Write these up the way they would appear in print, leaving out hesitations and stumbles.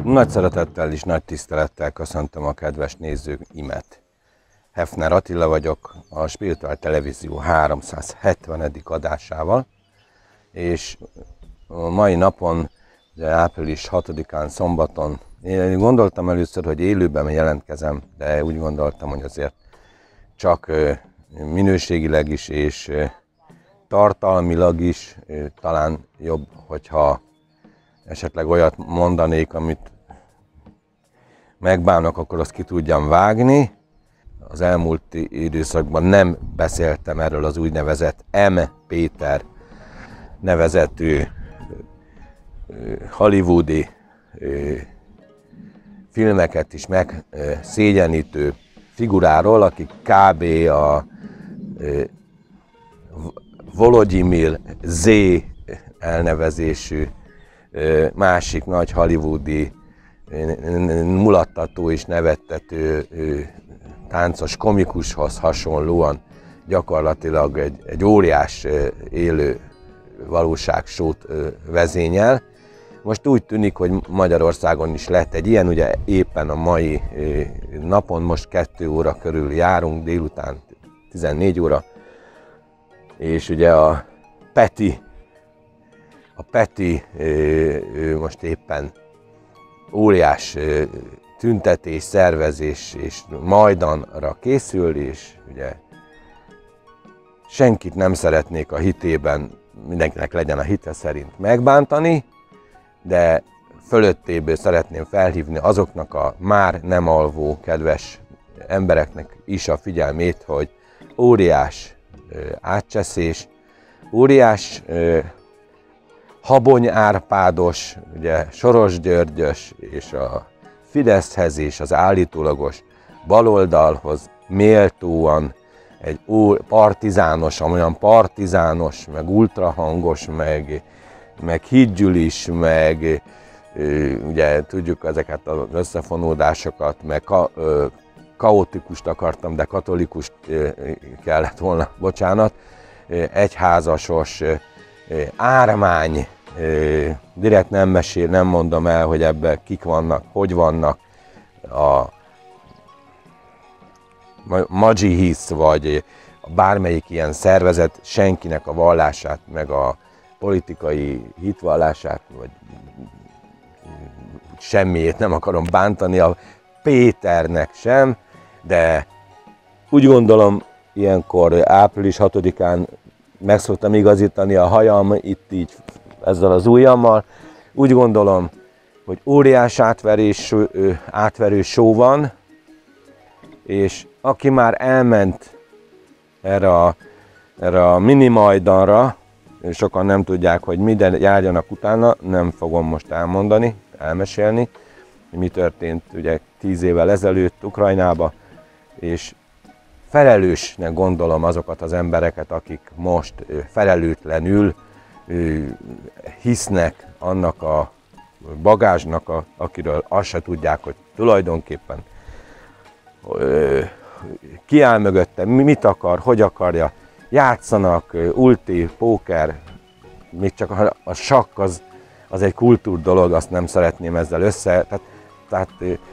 Nagy szeretettel és nagy tisztelettel köszöntöm a kedves nézőimet. Hefner Attila vagyok, a Spirituál Televízió 370. adásával, és a mai napon, április 6-án szombaton, én gondoltam először, hogy élőben jelentkezem, de úgy gondoltam, hogy azért csak minőségileg is és tartalmilag is talán jobb, hogyha esetleg olyat mondanék, amit megbánok, akkor azt ki tudjam vágni. Az elmúlt időszakban nem beszéltem erről az úgynevezett M. Péter nevezetű hollywoodi filmeket is megszégyenítő figuráról, aki kb. A Volodymyr Z. elnevezésű másik nagy hollywoodi mulattató és nevettető táncos komikushoz hasonlóan gyakorlatilag egy óriás élő valóságsót vezényel. Most úgy tűnik, hogy Magyarországon is lett egy ilyen, ugye éppen a mai napon, most 2 óra körül járunk, délután 14 óra, és ugye a Peti ő most éppen óriás tüntetés, szervezés és majdanra készül, és ugye senkit nem szeretnék a hitében, mindenkinek legyen a hite szerint megbántani, de fölöttéből szeretném felhívni azoknak a már nem alvó kedves embereknek is a figyelmét, hogy óriás átcseszés, óriás Habony Árpádos, ugye Soros Györgyös és a Fideszhez és az állítólagos baloldalhoz méltóan egy partizános, olyan partizános, meg ultrahangos, meg hídgyűlis, meg ugye tudjuk ezeket az összefonódásokat, meg kaotikust akartam, de katolikust kellett volna, bocsánat, egyházasos, ármány, direkt nem mondom el, hogy ebben kik vannak, hogy vannak, a Majihis vagy bármelyik ilyen szervezet senkinek a vallását, meg a politikai hitvallását, vagy semmiét nem akarom bántani, a Péternek sem, de úgy gondolom, ilyenkor április 6-án meg szoktam igazítani a hajam, itt így ezzel az ujjammal. Úgy gondolom, hogy óriás átverő show van, és aki már elment erre a mini majdanra, sokan nem tudják, hogy minden járjanak utána, nem fogom most elmesélni, hogy mi történt ugye 10 évvel ezelőtt Ukrajnába, és felelősnek gondolom azokat az embereket, akik most felelőtlenül hisznek annak a bagázsnak, akiről azt se tudják, hogy tulajdonképpen ki áll mögötte, mit akar, hogy akarja, játszanak, ulti, póker, még csak a sakk az egy kultúr dolog, azt nem szeretném ezzel tehát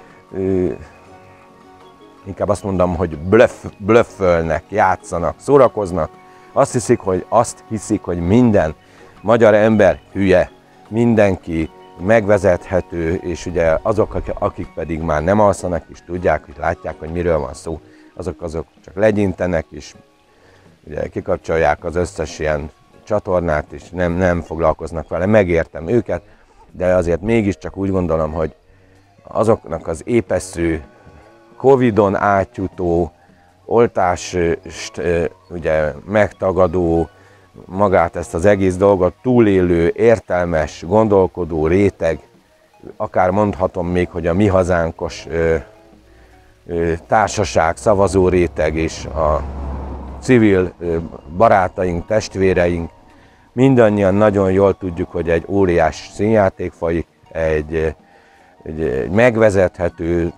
inkább azt mondom, hogy blöffölnek, játszanak, szórakoznak. Azt hiszik, hogy minden magyar ember hülye, mindenki megvezethető, és ugye azok, akik pedig már nem alszanak, és tudják, hogy látják, hogy miről van szó, azok csak legyintenek, és ugye kikapcsolják az összes ilyen csatornát, és nem foglalkoznak vele. Megértem őket, de azért mégiscsak úgy gondolom, hogy azoknak az épesző, Covid-on átjutó, oltást ugye megtagadó, magát ezt az egész dolgot túlélő, értelmes, gondolkodó réteg, akár mondhatom még, hogy a mi hazánkos társaság, szavazó réteg és a civil barátaink, testvéreink, mindannyian nagyon jól tudjuk, hogy egy óriás színjáték folyik, egy megvezethető,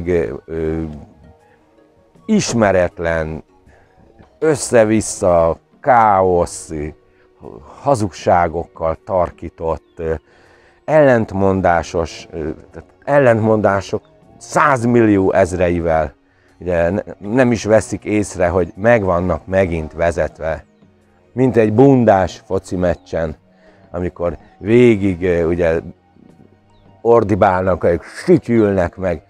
ismeretlen, össze-vissza, káosz, hazugságokkal tarkított, ellentmondásos, ellentmondások 100 millió ezreivel. Ugye nem is veszik észre, hogy meg vannak megint vezetve. Mint egy bundás foci meccsen, amikor végig ugye ordibálnak, sütyülnek meg.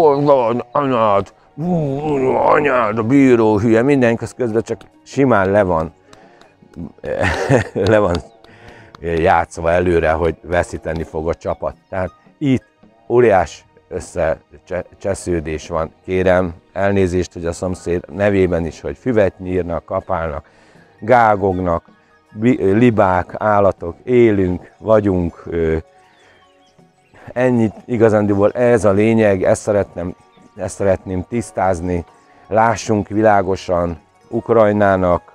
Anyád, a bíró hülye, mindenki közben csak simán le van játszva előre, hogy veszíteni fog a csapat. Tehát itt óriás összecsesződés van. Kérem elnézést, hogy a szomszéd nevében is, hogy füvet nyírnak, kapálnak, gágognak, libák, állatok, élünk, vagyunk. Ennyit igazándiból ez a lényeg, ezt szeretném tisztázni. Lássunk világosan, Ukrajnának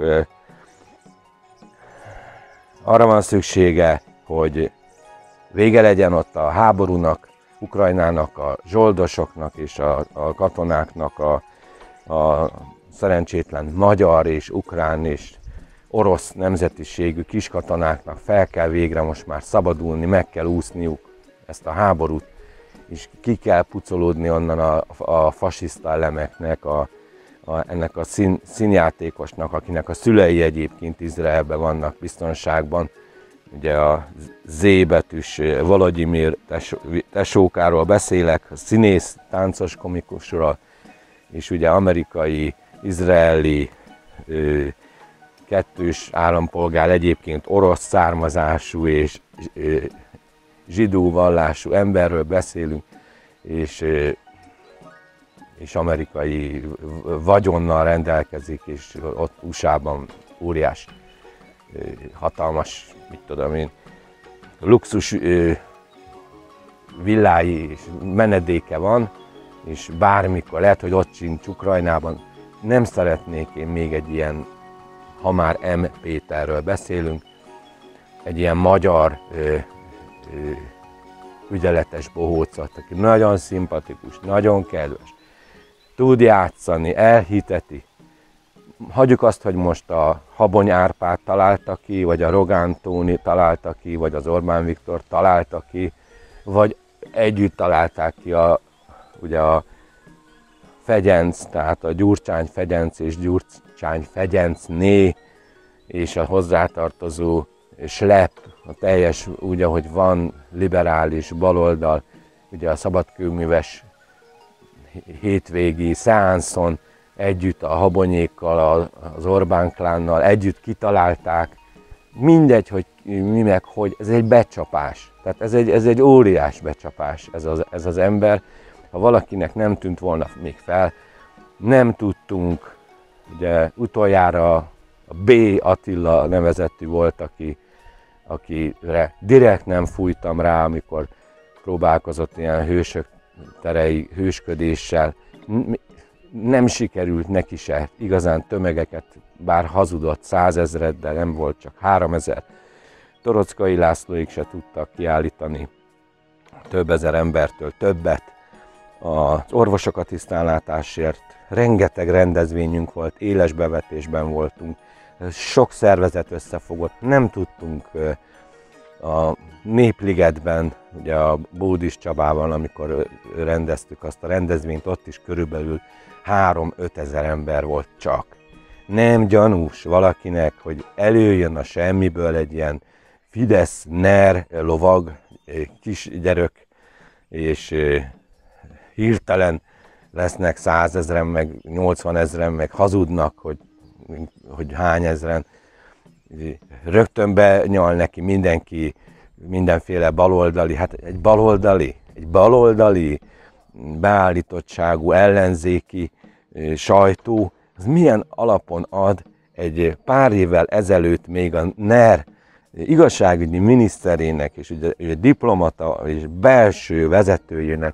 arra van szüksége, hogy vége legyen ott a háborúnak, Ukrajnának, a zsoldosoknak és a katonáknak, a szerencsétlen magyar és ukrán és orosz nemzetiségű kiskatonáknak fel kell végre most már szabadulni, meg kell úszniuk ezt a háborút, és ki kell pucolódni onnan a fasiszta elemeknek, ennek a színjátékosnak, akinek a szülei egyébként Izraelben vannak biztonságban. Ugye a Z betűs Volodymyr tesókáról beszélek, a színész, táncos komikusról, és ugye amerikai, izraeli, kettős állampolgár, egyébként orosz származású és zsidó vallású emberről beszélünk, és amerikai vagyonnal rendelkezik, és ott USA-ban óriás, hatalmas, mit tudom én, luxus villái és menedéke van, és bármikor, lehet, hogy ott sincs Ukrajnában, nem szeretnék én még egy ilyen, ha már M. Péterről beszélünk, egy ilyen magyar ügyeletes bohócot, aki nagyon szimpatikus, nagyon kedves, tud játszani, elhiteti. Hagyjuk azt, hogy most a Habony Árpád találta ki, vagy a Rogán Tóni találta ki, vagy az Orbán Viktor találta ki, vagy együtt találták ki ugye a Fegyenc, tehát a Gyurcsány Fegyenc és Gyurcsány Fegyencné, és a hozzátartozó slep, a teljes úgy, ahogy van, liberális baloldal, ugye a szabadkőműves hétvégi szeánszon együtt a Habonyékkal, az Orbán klánnal együtt kitalálták, mindegy, hogy mi meg hogy, ez egy becsapás. Tehát ez egy óriás becsapás ez az ember. Ha valakinek nem tűnt volna még fel, nem tudtunk, ugye utoljára a B. Attila nevezetű volt, akire direkt nem fújtam rá, amikor próbálkozott ilyen hősök terei hősködéssel. Nem sikerült neki se igazán tömegeket, bár hazudott 100 000, de nem volt csak 3000. Torockai Lászlóik se tudtak kiállítani több ezer embertől többet. Az orvosokat tisztánlátásért rengeteg rendezvényünk volt, éles bevetésben voltunk, sok szervezet összefogott, nem tudtunk a Népligetben, ugye a Bódis Csabában, amikor rendeztük azt a rendezvényt, ott is körülbelül 3-5 ezer ember volt csak. Nem gyanús valakinek, hogy előjön a semmiből egy ilyen Fidesz-NER lovag, kisgyerök, és hirtelen lesznek 100 000, meg 80 000, meg hazudnak, hogy hány ezren. Rögtön benyal neki mindenki, mindenféle baloldali, hát egy baloldali beállítottságú ellenzéki sajtó, az milyen alapon ad egy pár évvel ezelőtt még a NER igazságügyi miniszterének és ugye diplomata és belső vezetőjének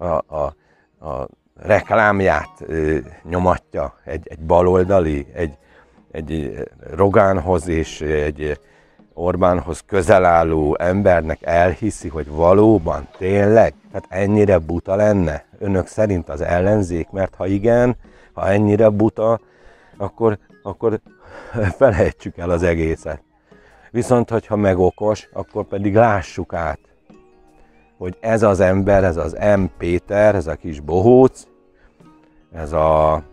a reklámját nyomatja egy baloldali, egy Rogánhoz és egy Orbánhoz közel álló embernek elhiszi, hogy valóban, tényleg, tehát ennyire buta lenne önök szerint az ellenzék, mert ha igen, ha ennyire buta, akkor felejtsük el az egészet. Viszont, hogyha meg okos, akkor pedig lássuk át. hogy ez az ember, ez az M. Péter, ez a kis bohóc, ez a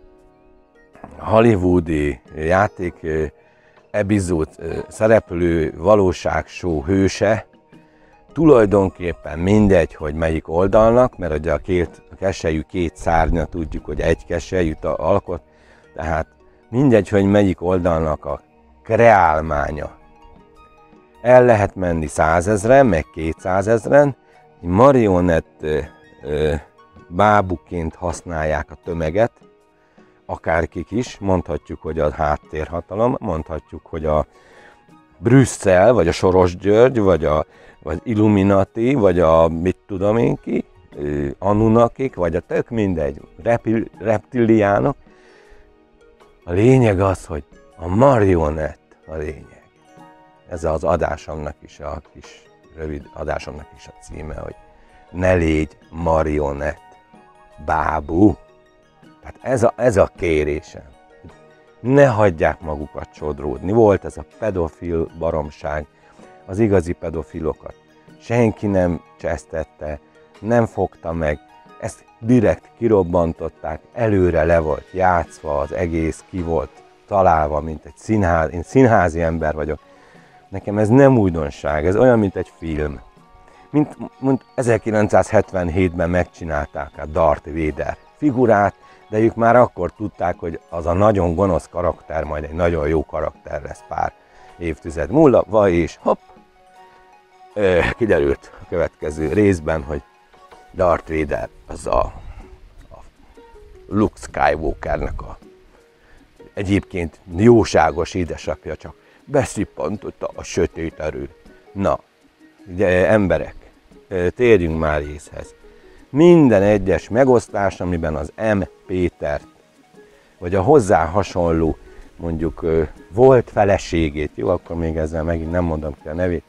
hollywoodi játék epizód szereplő valóságshow hőse, tulajdonképpen mindegy, hogy melyik oldalnak, mert ugye a keselyű két szárnya, tudjuk, hogy egy keselyűt alkot, tehát mindegy, hogy melyik oldalnak a kreálmánya. El lehet menni 100 000-en, meg 200 000-en, marionett bábuként használják a tömeget, akárkik is, mondhatjuk, hogy a háttérhatalom, mondhatjuk, hogy a Brüsszel, vagy a Soros György, vagy Illuminati, vagy a mit tudom én ki, Anunnakik, vagy a tök mindegy, reptiliánok. A lényeg az, hogy a marionett a lényeg. Ez az adásomnak is, a kis rövid adásomnak is a címe, hogy ne légy marionett bábú. Tehát ez a kérésem. Ne hagyják magukat sodródni. Volt ez a pedofil baromság, az igazi pedofilokat. Senki nem csesztette, nem fogta meg, ezt direkt kirobbantották, előre le volt játszva, az egész ki volt találva, mint egy színház. Én színházi ember vagyok. Nekem ez nem újdonság, ez olyan, mint egy film. Mint 1977-ben megcsinálták a Darth Vader figurát, de ők már akkor tudták, hogy az a nagyon gonosz karakter majd egy nagyon jó karakter lesz pár évtized múlva, és hopp, kiderült a következő részben, hogy Darth Vader az a Luke Skywalkernek a egyébként jóságos édesapja, csak beszippantotta a sötét erőt. Na, ugye emberek, térjünk már észhez. Minden egyes megosztás, amiben az M. Pétert, vagy a hozzá hasonló, mondjuk volt feleségét, jó, akkor még ezzel megint nem mondom ki a nevét,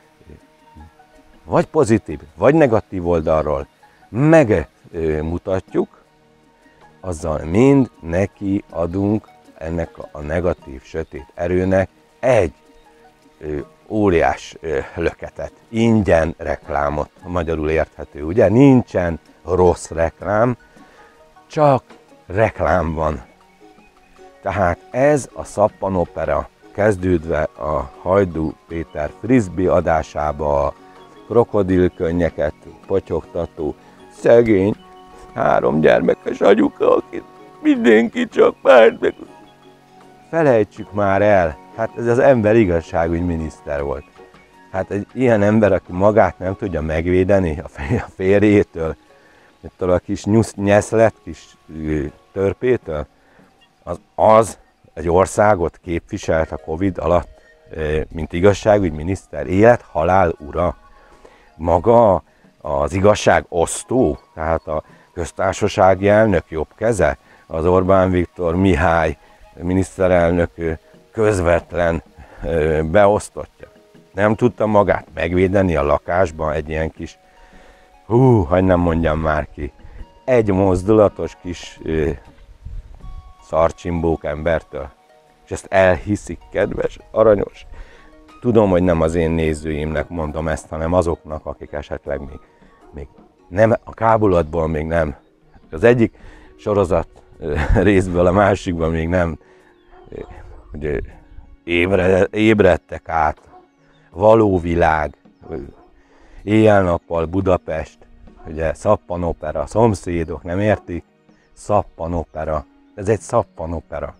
vagy pozitív, vagy negatív oldalról megmutatjuk, azzal mind neki adunk ennek a negatív, sötét erőnek egy óriás löketet, ingyen reklámot, magyarul érthető, ugye? Nincsen rossz reklám, csak reklám van. Tehát ez a szappanopera kezdődve a Hajdú Péter frisbee adásába, a krokodilkönnyeket potyogtató szegény 3 gyermekes anyuka, akit mindenki csak párt meg. Felejtsük már el, hát ez az ember igazságügyminiszter volt. Hát egy ilyen ember, aki magát nem tudja megvédeni a férjétől, ettől a kis nyeszlet, kis törpétől, az egy országot képviselt a Covid alatt, mint igazságügyminiszter, élet-halál ura. Maga az igazság osztó, tehát a köztársasági elnök jobb keze, az Orbán Viktor Mihály miniszterelnök közvetlen beosztottja. Nem tudta magát megvédeni a lakásban egy ilyen kis, hogy nem mondjam már ki, egy mozdulatos kis szarcsimbók embertől. És ezt elhiszik, kedves, aranyos. Tudom, hogy nem az én nézőimnek mondom ezt, hanem azoknak, akik esetleg még nem, a kábulatból még nem. Az egyik sorozat részből a másikban még nem ugye, ébredtek át. Való világ, éjjel-nappal Budapest, ugye szappanopera, szomszédok nem értik? Szappanopera, ez egy szappanopera.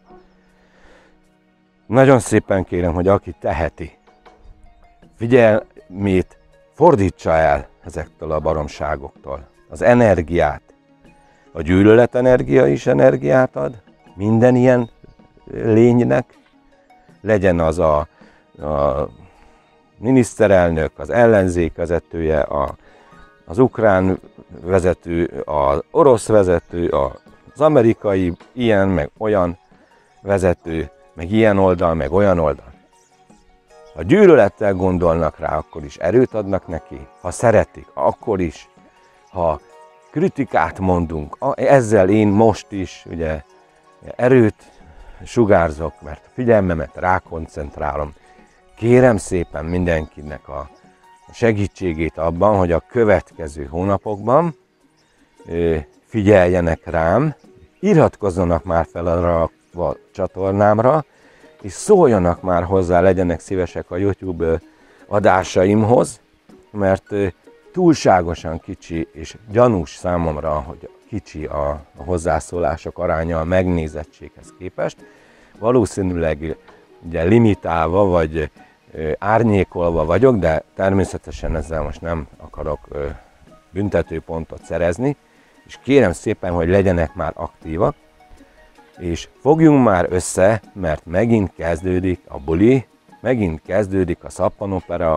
Nagyon szépen kérem, hogy aki teheti, figyelmét fordítsa el ezektől a baromságoktól. Az energiát, a gyűlöletenergia is energiát ad, minden ilyen lénynek, legyen az a miniszterelnök, az ellenzék vezetője, az ukrán vezető, az orosz vezető, az amerikai ilyen, meg olyan vezető, meg ilyen oldal, meg olyan oldal. Ha gyűlölettel gondolnak rá, akkor is erőt adnak neki, ha szeretik, akkor is, ha kritikát mondunk, ezzel én most is ugye, erőt sugárzok, mert a figyelmemet rákoncentrálom. Kérem szépen mindenkinek segítségét abban, hogy a következő hónapokban figyeljenek rám, iratkozzanak már fel a csatornámra, és szóljanak már hozzá, legyenek szívesek a YouTube adásaimhoz, mert túlságosan kicsi és gyanús számomra, hogy kicsi a hozzászólások aránya a megnézettséghez képest. Valószínűleg ugye limitálva vagy árnyékolva vagyok, de természetesen ezzel most nem akarok büntetőpontot szerezni, és kérem szépen, hogy legyenek már aktívak, és fogjunk már össze, mert megint kezdődik a buli, megint kezdődik a szappanopera,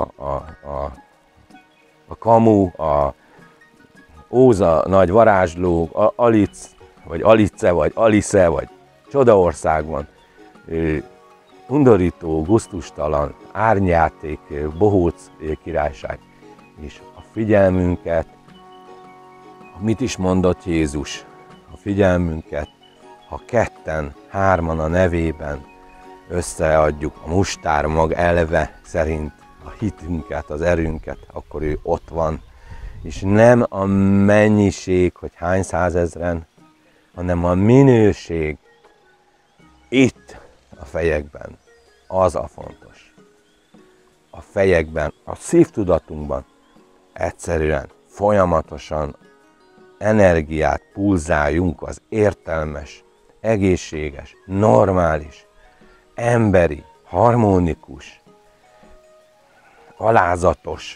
a kamu, a Óza nagy varázsló, Alic, vagy Alice, vagy Alice, vagy Csodaországban, undorító, gusztustalan, árnyjáték, bohóc királyság, és a figyelmünket, mit is mondott Jézus, a figyelmünket, ha ketten, hárman a nevében összeadjuk a mustármag elve szerint a hitünket, az erőnket, akkor ő ott van. És nem a mennyiség, hogy hány százezren, hanem a minőség itt a fejekben. Az a fontos. A fejekben, a szívtudatunkban egyszerűen, folyamatosan energiát pulzáljunk az értelmes, egészséges, normális, emberi, harmonikus, alázatos,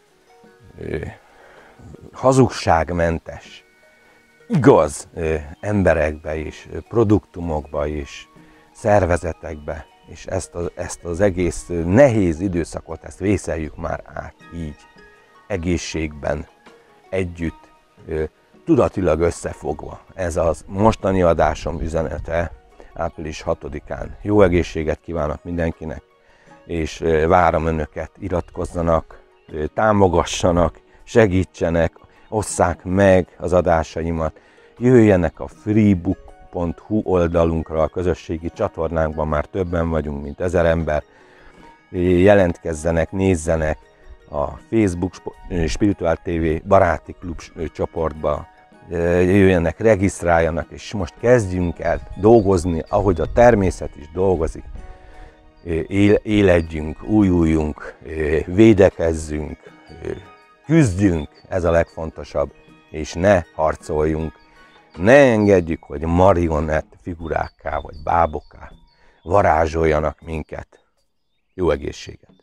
hazugságmentes, igaz emberekbe és produktumokba és szervezetekbe, és ezt az egész nehéz időszakot, ezt vészeljük már át így, egészségben, együtt, tudatilag összefogva. Ez az mostani adásom üzenete április 6-án. Jó egészséget kívánok mindenkinek, és várom önöket, iratkozzanak, támogassanak, segítsenek, osszák meg az adásaimat, jöjjenek a freebook.hu oldalunkra, a közösségi csatornánkban már többen vagyunk, mint 1000 ember, jelentkezzenek, nézzenek a Facebook Spirituál TV baráti klub csoportba, jöjjenek, regisztráljanak, és most kezdjünk el dolgozni, ahogy a természet is dolgozik. Éledjünk, újuljunk, védekezzünk, küzdjünk, ez a legfontosabb, és ne harcoljunk, ne engedjük, hogy marionett figurákká vagy bábokká varázsoljanak minket. Jó egészséget!